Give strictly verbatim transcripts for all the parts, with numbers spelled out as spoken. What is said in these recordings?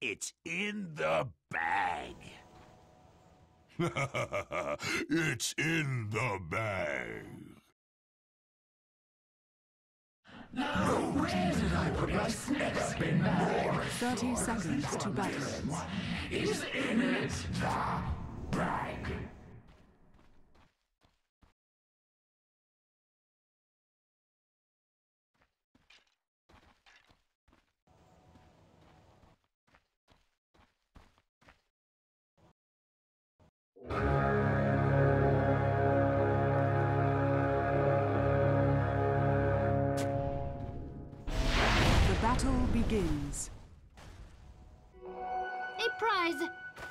It's in the bag. It's in the bag. Now, where did I put my snacks bin bag? Thirty seconds to battle. Is in it the bag. The battle begins. A prize!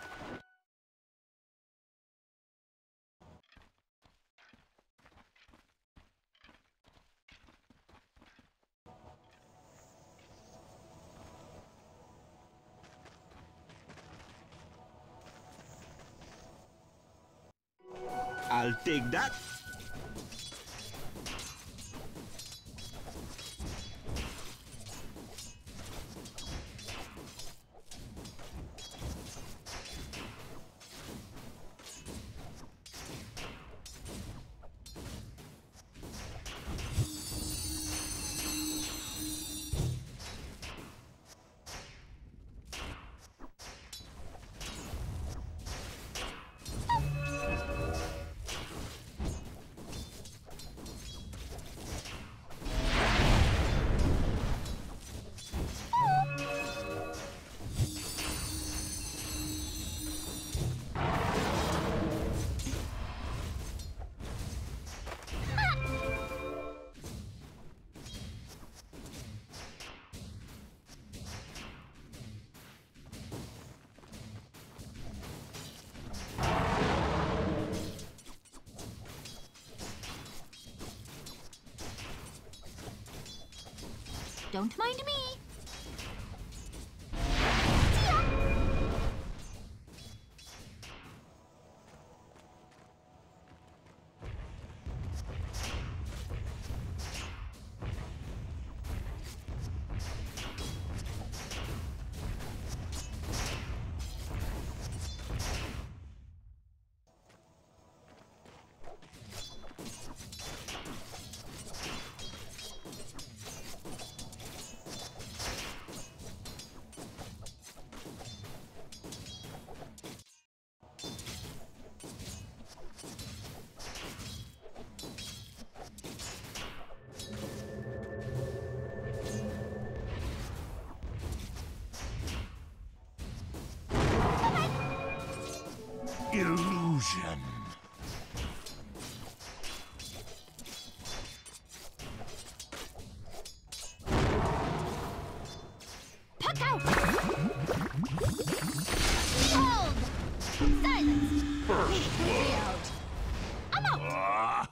I'll take that. Don't mind me. Illusion. Puck out! Hold! Silence! First blood. I'm out!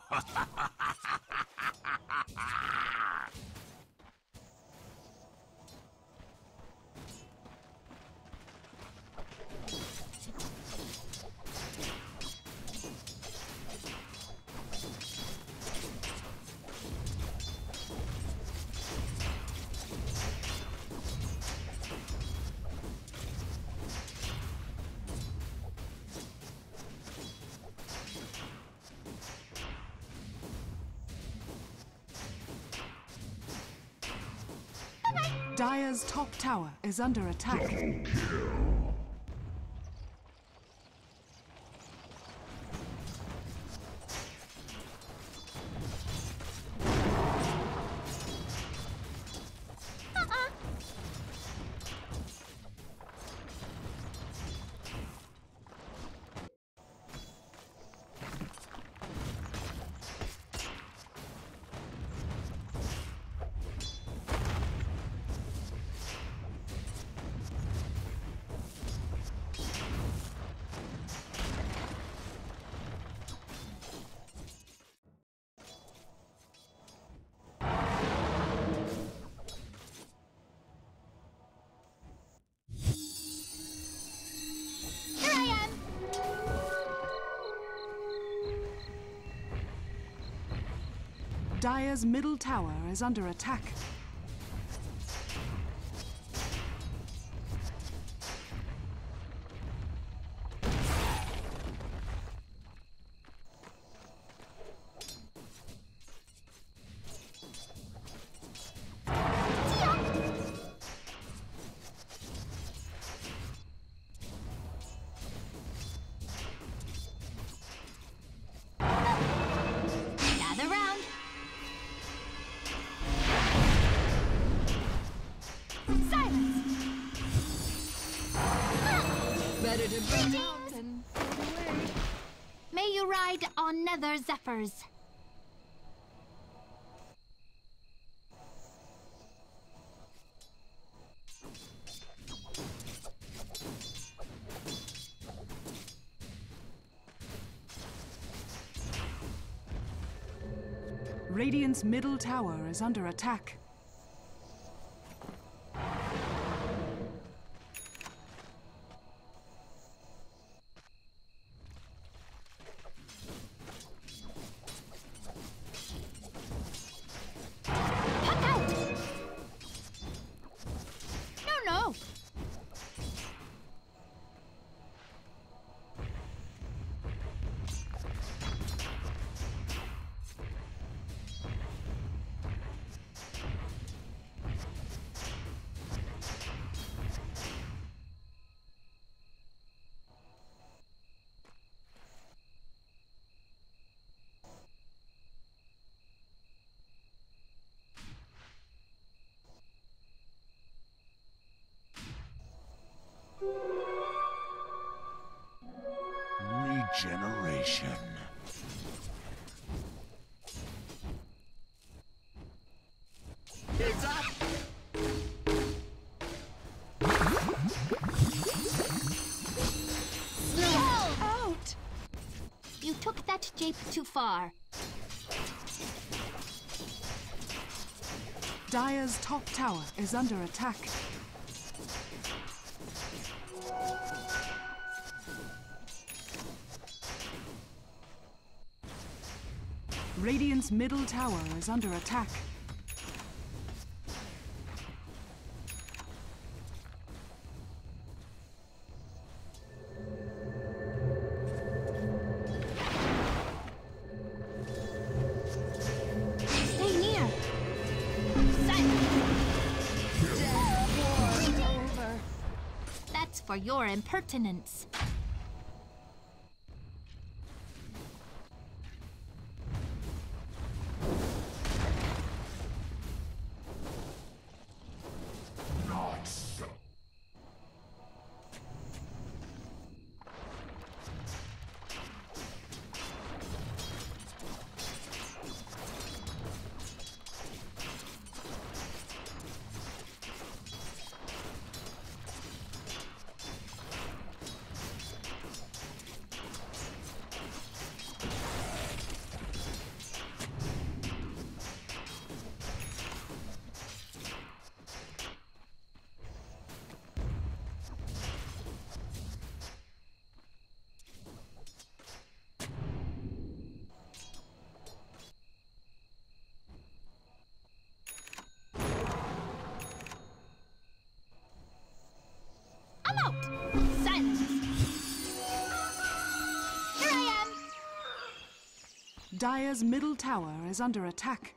Dire's top tower is under attack. Here I am! Dire's middle tower is under attack. nether zephyrs. Radiant's middle tower is under attack. Puck out! No, no! Regeneration. It's up! Behold! Out! You took that jape too far. Dire's top tower is under attack. Radiant's middle tower is under attack. Stay near. Silence. Over. That's for your impertinence. Not so. I'm out. Silence. Here I am. Dire's middle tower is under attack.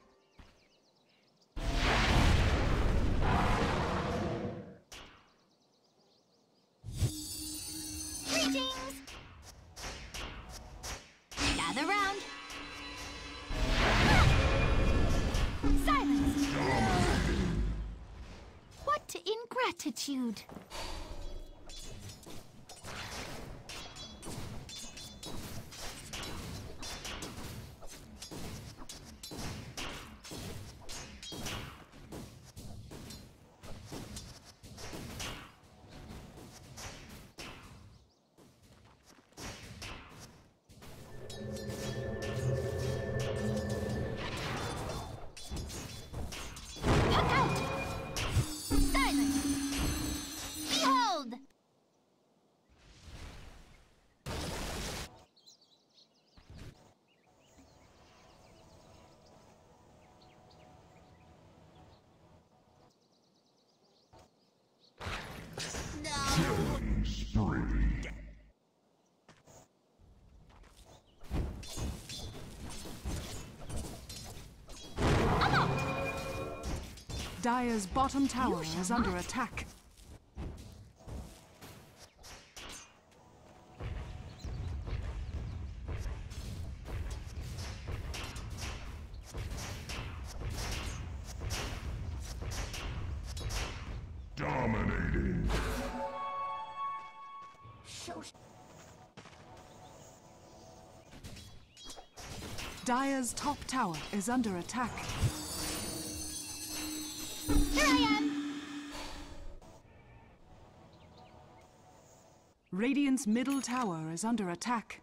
Greetings. Gather round. Silence. What ingratitude. Puck out. Silence. Behold. Killing spree. I'm out. Dire's bottom tower shall is under not. attack. Dominating. Dire's top tower is under attack. Here I am! Radiant's middle tower is under attack.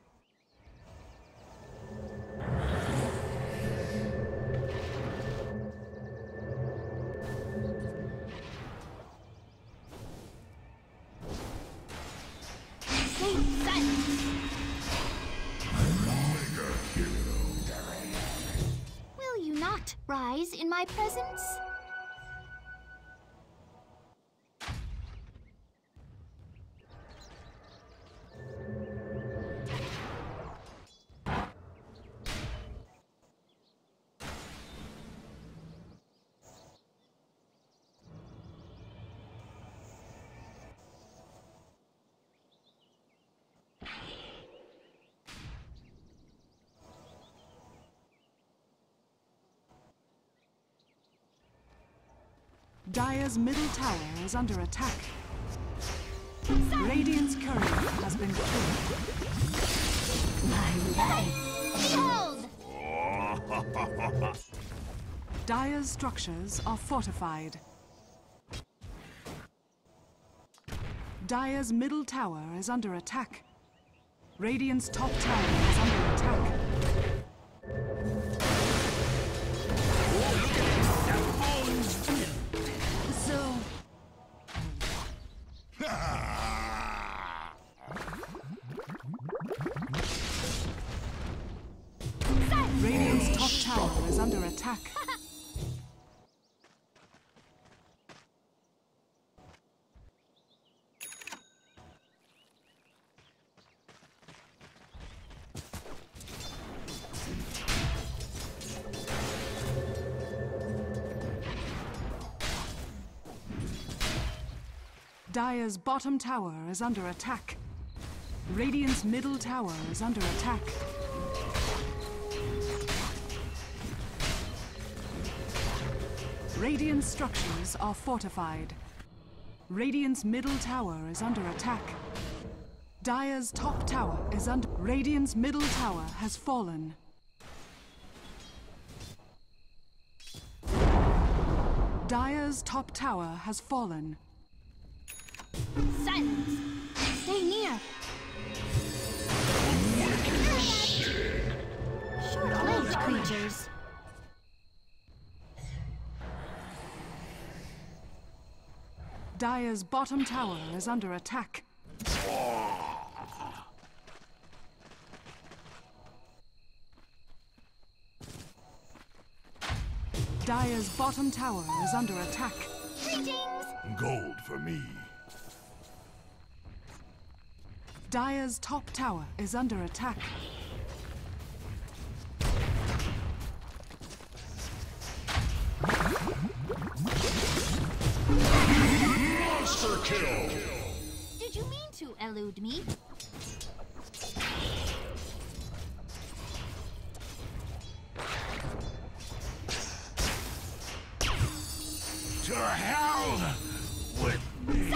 Will you not rise in my presence? Dire's middle tower is under attack. Radiant's courier has been killed. Behold! Dire's structures are fortified. Dire's middle tower is under attack. Radiant's top tower is under attack. So... Radiant's top tower is under attack. Dire's bottom tower is under attack. Radiant's middle tower is under attack. Radiant's structures are fortified. Radiant's middle tower is under attack. Dire's top tower is under... Radiant's middle tower has fallen. Dire's top tower has fallen. Silence! Stay near! Short-lived creatures. Dire's bottom tower is under attack. Dire's bottom tower is under attack. Greetings! Gold for me. Dire's top tower is under attack. Monster kill! Did you mean to elude me? To hell with me!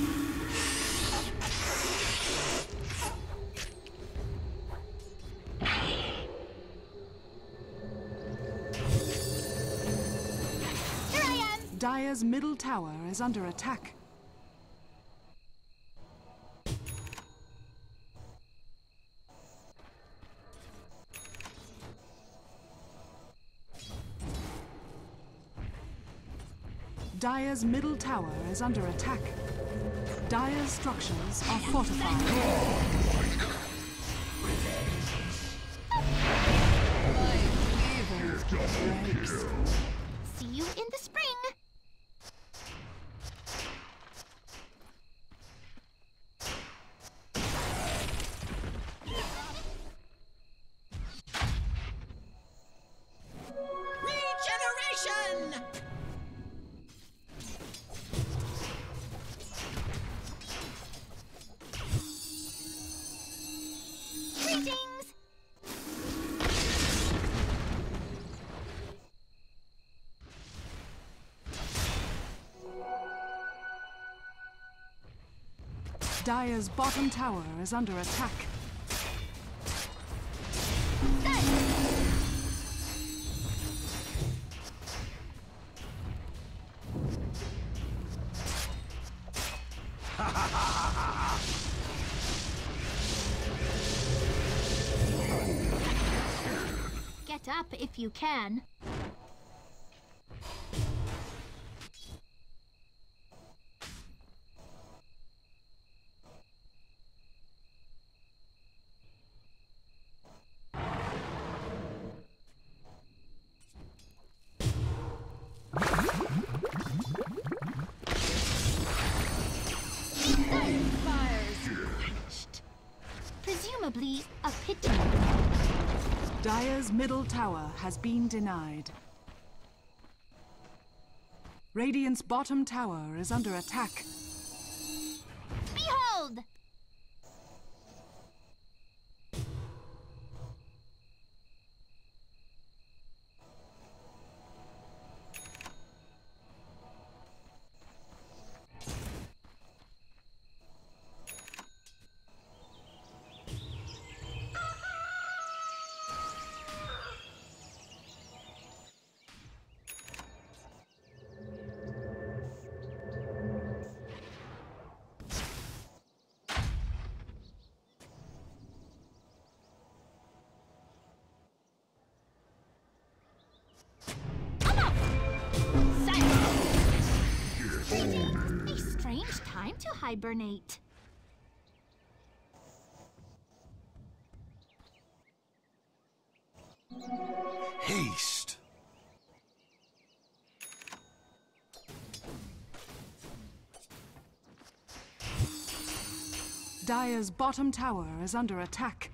Here I am! Dire's middle tower is under attack. Dire's middle tower is under attack. Dire's structures are fortified. See you in the spring! Regeneration! Greetings! Dire's bottom tower is under attack. Silence! Let up if you can. Presumably a pity. Dire's middle tower has been denied. Radiant's bottom tower is under attack. Behold! A strange time to hibernate. Haste. Dire's bottom tower is under attack.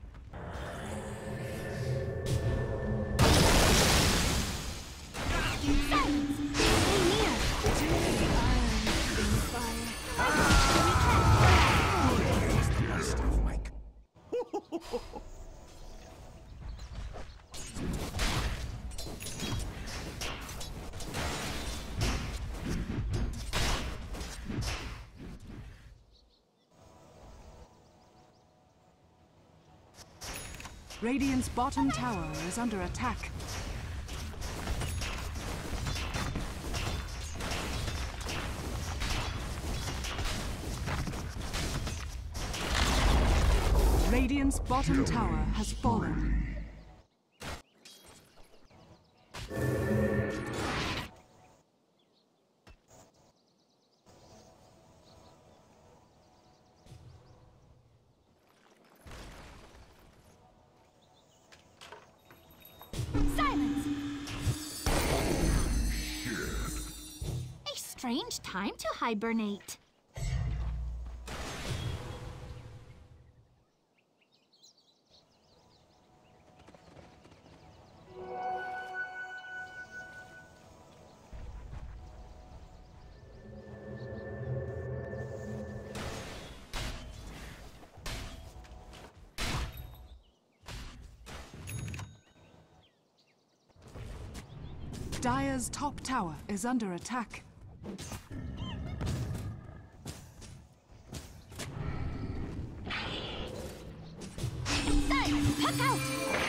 Radiant's bottom tower is under attack. Radiant's bottom tower has fallen. Silence! A strange time to hibernate. Dire's top tower is under attack. Silence! Puck out!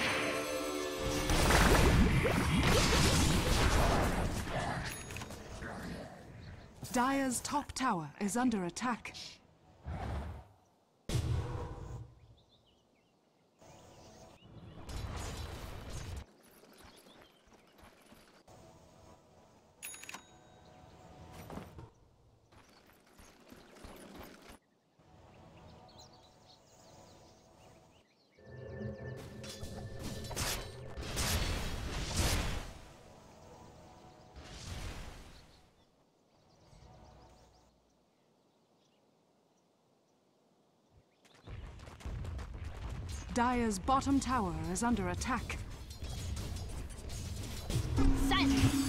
Dire's top tower is under attack. Dire's bottom tower is under attack. Silence!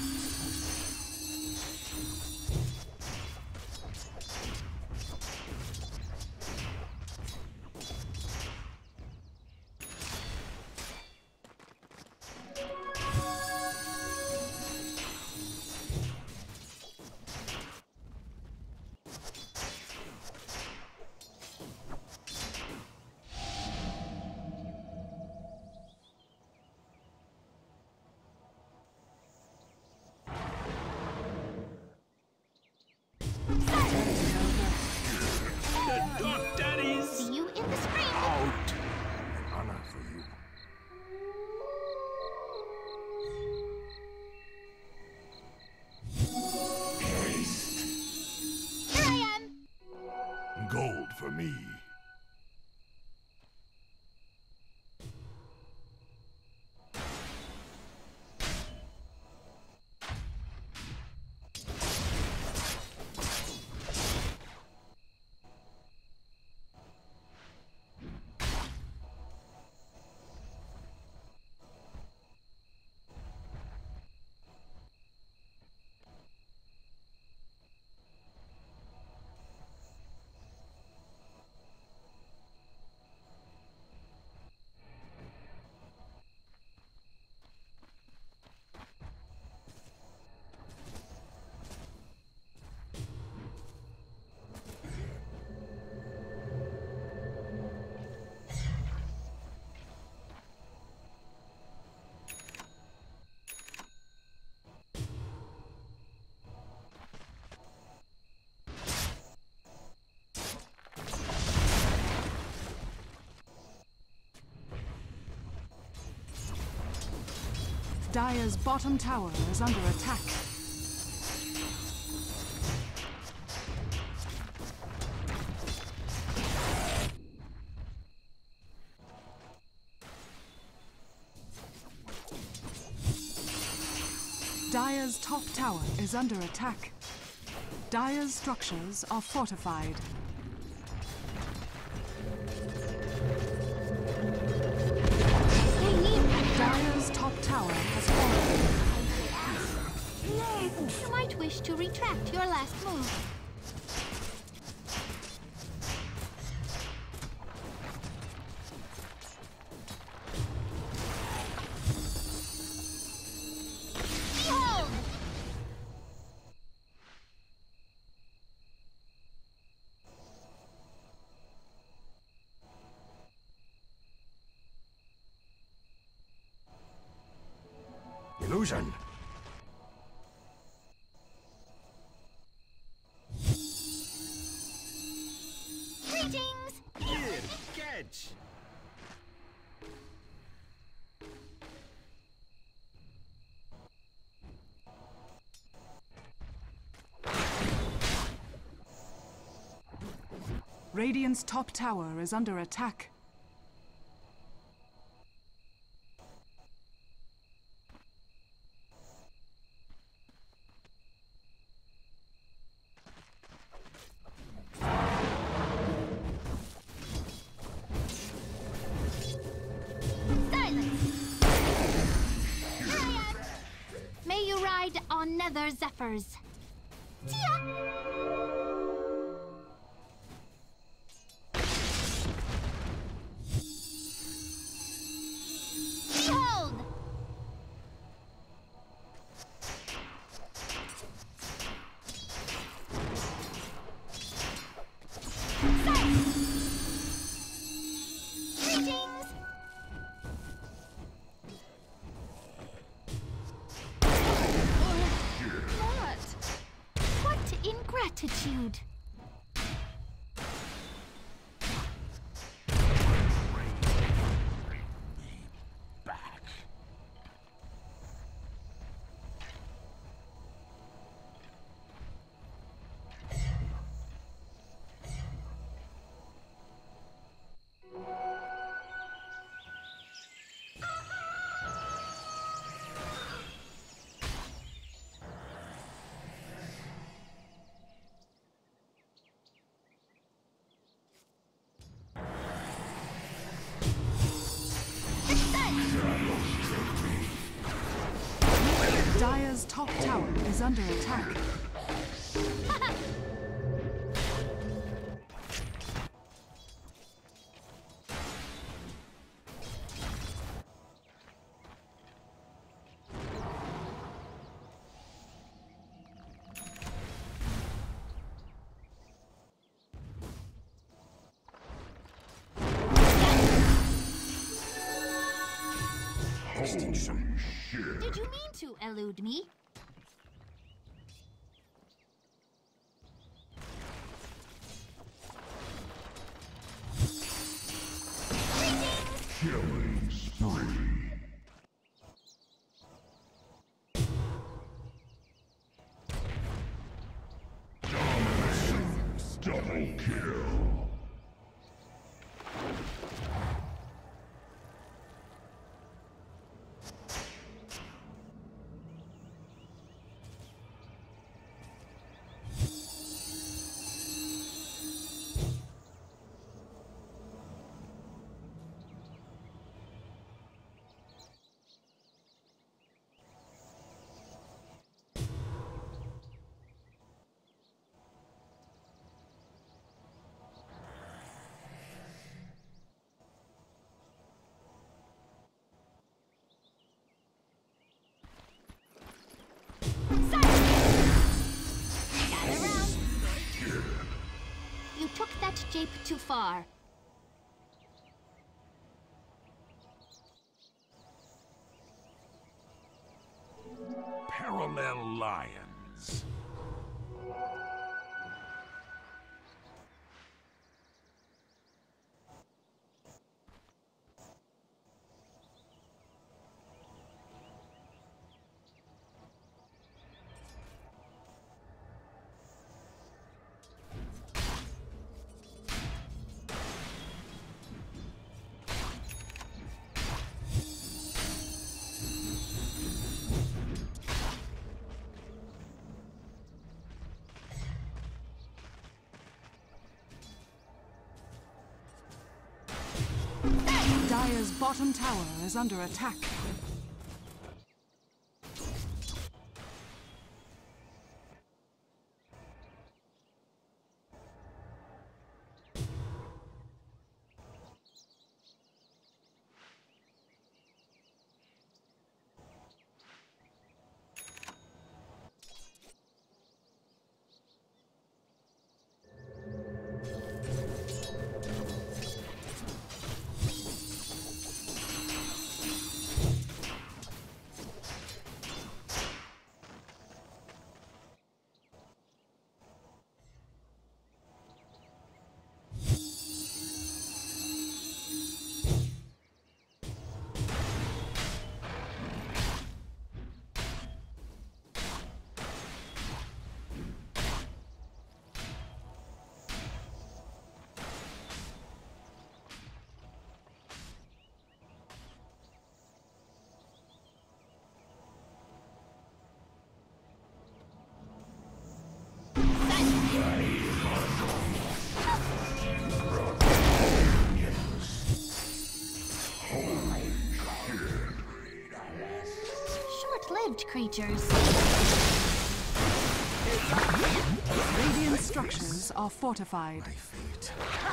Dire's bottom tower is under attack. Dire's top tower is under attack. Dire's structures are fortified. Dire's top tower has fallen. You might wish to retract your last move. Behold! Illusion. Greetings! Here, catch. Radiant's top tower is under attack. May you ride on nether zephyrs. Tia! Behold! Greetings! What ingratitude! Back. Dire's top tower is under attack. Extinction. Did you mean to elude me? Killing spree. Domination. Double kill. Gather round. You took that jape too far. Parallel lions. Dire's bottom tower is under attack. Short-lived creatures. Radiant structures are fortified. My fate.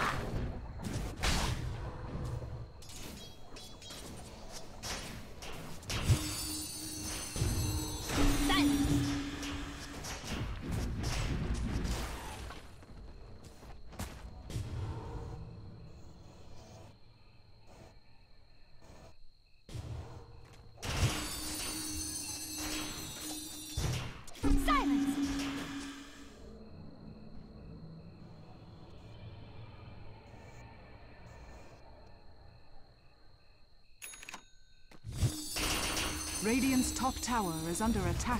Silence. Silence. Radiant's top tower is under attack.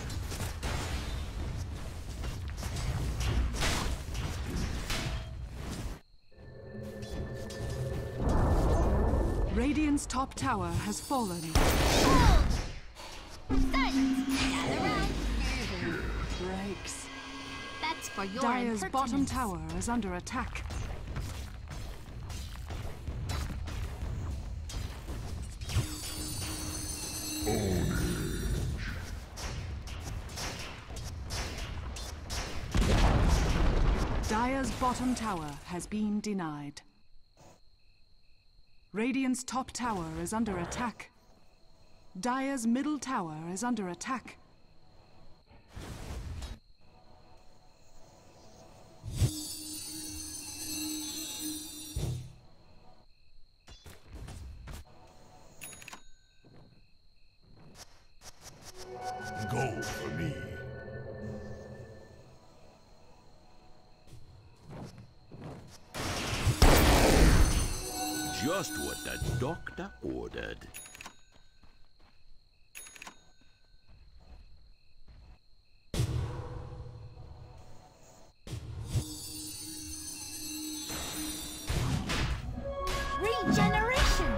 Radiant's top tower has fallen. Hold. Silence. Gather round. Breaks. That's for your Dire's bottom impertinence. tower is under attack. Dire's bottom tower has been denied. Radiant's top tower is under attack. Dire's middle tower is under attack. Go for me. Just what the doctor ordered. Regeneration.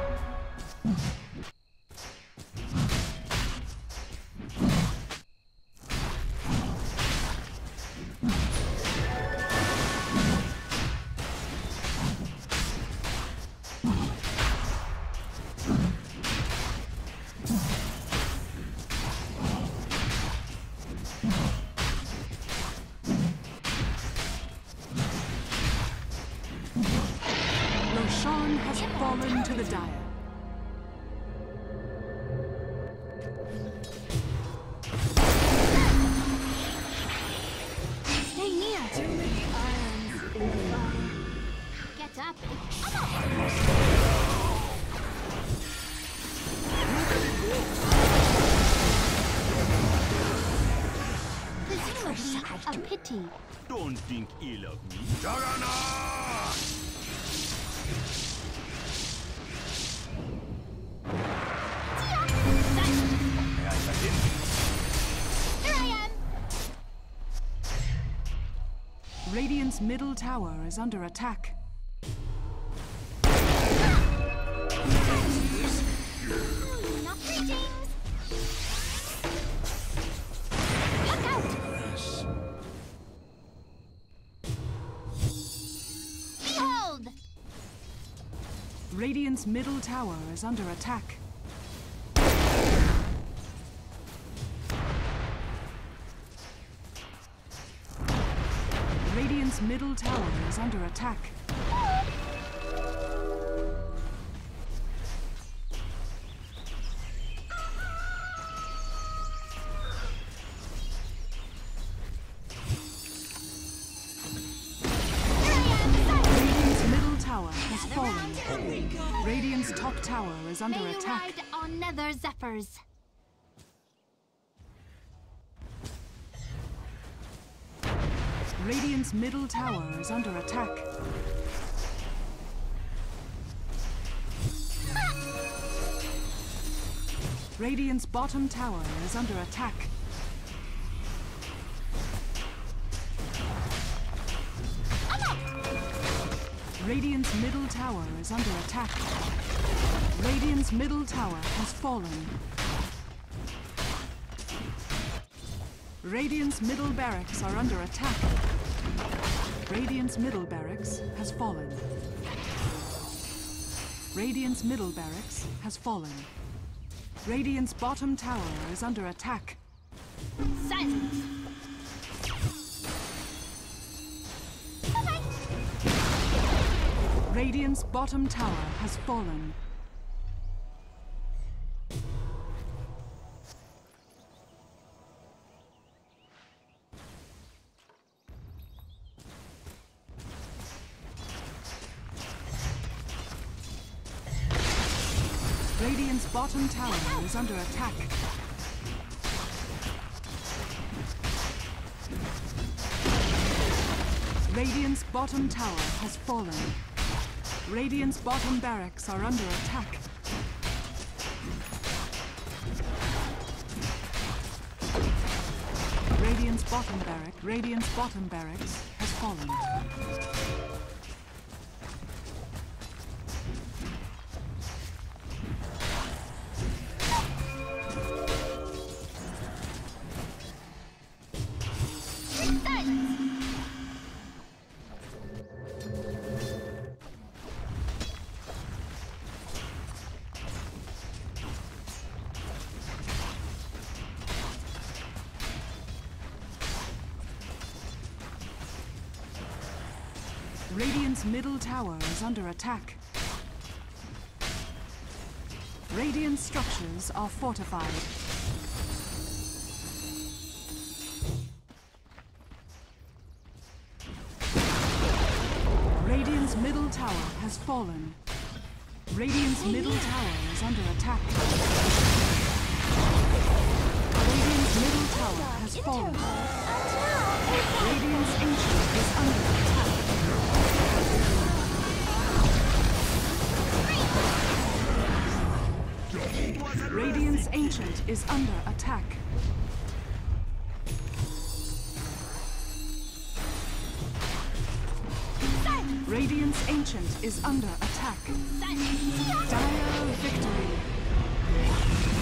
Roshan has fallen to the Dire. Stay near. Too many irons in the fire. Get up. Presumably a pity. Don't think ill of me. Juggernaut! May I let in? Here I am. Radiant's middle tower is under attack. Hmm, not greetings. Look out. Behold. Radiant's middle tower is under attack. Radiant's middle tower is under attack. Radiant's middle tower has fallen. Radiant's top tower is under May you attack. ride on nether zephyrs. Radiant's middle tower is under attack. Radiant's bottom tower is under attack. Radiant's middle tower is under attack. Radiant's middle tower has fallen. Radiant's middle barracks are under attack. Radiant's middle barracks has fallen. Radiant's middle barracks has fallen. Radiant's bottom tower is under attack. Silence. Radiant's bottom tower has fallen. Radiant's bottom tower is under attack. Radiant's bottom tower has fallen. Radiant's bottom barracks are under attack. Radiant's bottom barrack, Radiant's bottom barracks has fallen. Radiant's middle tower is under attack. Radiant structures are fortified. Radiant's middle tower has fallen. Radiant's middle tower is under attack. Radiant's middle tower has fallen. Radiant's ancient is under attack. Radiant's ancient is under attack. Radiant's ancient is under attack. Dire victory.